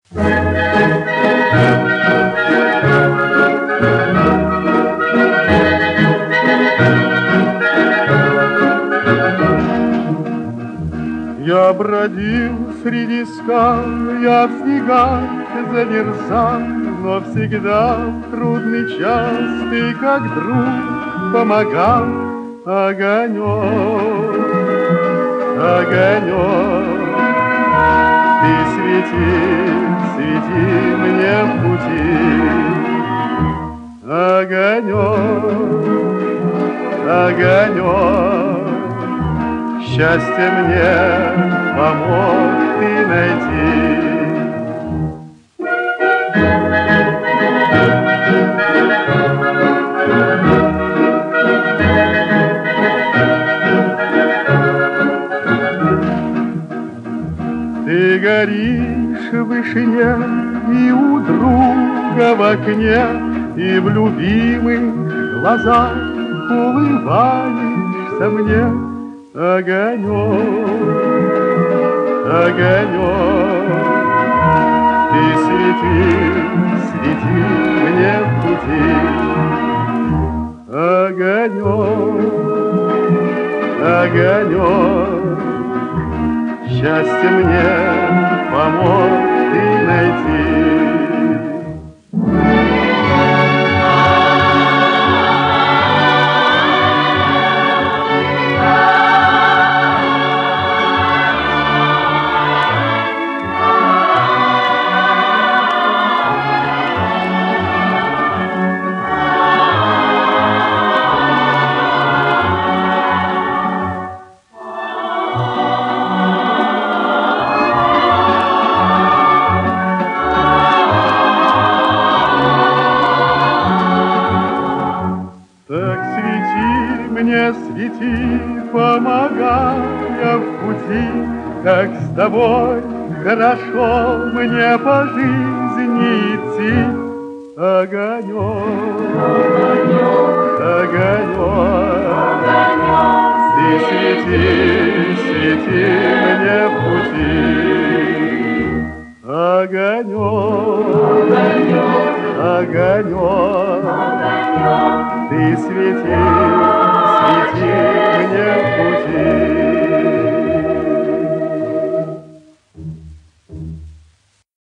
Я бродил среди скал, я в снегах замерзал, но всегда в трудный час ты, как друг, помогал. Огонек, огонек, ты свети, свети мне в пути. Огонек, огонек, счастье мне помог ты найти. Ты горишь в вышине и у друга в окне, и в любимых глазах улыбаешься мне. Огонек, огонек, ты свети, свети мне в пути. Огонек, огонек, счастье мне помог ты найти. Мне свети, помогая в пути, как с тобой хорошо мне по жизни идти. Огонек, огонек, огонек, ты свети, свети мне в пути. Огонек, огонек, огонек, ты свети, свети мне в пути.